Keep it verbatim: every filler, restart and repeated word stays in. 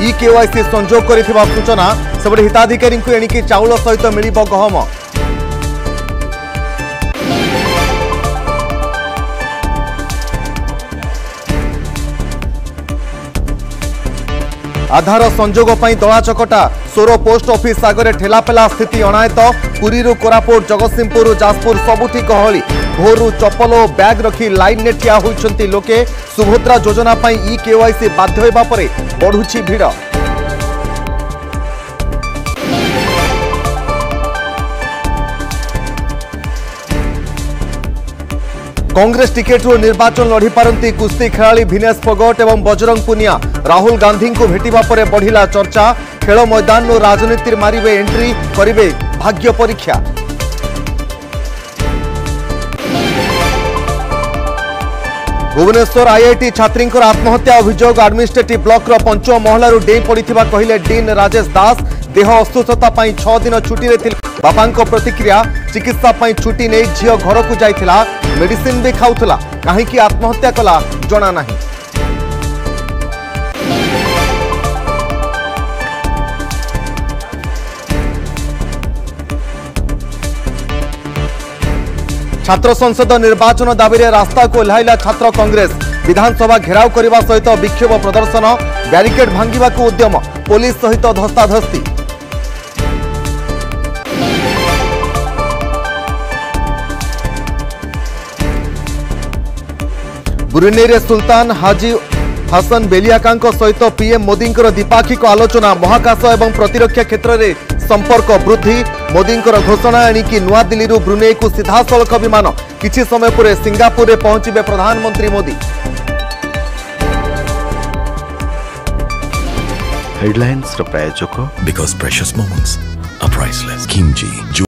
इ केवाईसी संजोग करिथिबा सूचना सबरे हिताधिकारी को एणिकी चाउल सहित मिलिब गहम। आधार संजोग पर दला चकटा सोर पोस्ट ऑफिस आगे ठेलापेला स्थिति अणायत। पुरी कोरापुट जगतसिंहपुर जाजपुर सबुठी गहली भोरु चपल और बैग रखी लाइन में ठिया होइछंती लोके। सुभद्रा योजना पर इ केवाईसी बाध्य होइबा परे बढ़ुछि भिड़। कांग्रेस टिकेट निर्वाचन लड़ी पारती कुस्ती खेलाड़ी भिनेश फोगट और बजरंग पुनिया। राहुल गांधी को भेटिबा परे बढ़िला चर्चा। खेल मैदान और राजनीति मारिबे एंट्री करिबे भाग्य परीक्षा। भुवनेश्वर आईआईटी छात्री आत्महत्या अभियोग एडमिनिस्ट्रेटिव ब्लॉक पंचम महलारू डेई पड़िथिबा कहिले डीन राजेश दास। देह अस्वस्थता पई छह दिन छुट्टी रे थिले बापा प्रतिक्रिया। चिकित्सा पई छुट्टी नहीं झील घर को जाइथिला मेडिसिन भी खाउथला कहीं आत्महत्या कला जना नहीं। छात्र संसद निर्वाचन दाबी रे रास्ता को ओह्लाइला छात्र कांग्रेस। विधानसभा घेराव करने सहित विक्षोभ प्रदर्शन बैरिकेड भांगिबा को उद्यम पुलिस सहित धस्ताधस्ती। ब्रुनेई रे सुल्तान हाजी हसन बेलियाका सहित पीएम मोदी द्विपाक्षिक आलोचना। महाकाश और प्रतिरक्षा क्षेत्र में संपर्क वृद्धि। मोदी घोषणा एणिकी नुआ दिल्ली ब्रुनेई को सीधासलख विमान। किछि समय पर सिंगापुर में पहुंचे प्रधानमंत्री मोदी। हेडलाइंस प्रायोजक because precious moments are priceless. Kimji.